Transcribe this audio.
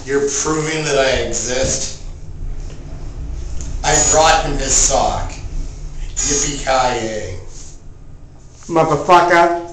You're proving that I exist. I brought him his sock. Yippee-ki-yay. Motherfucker.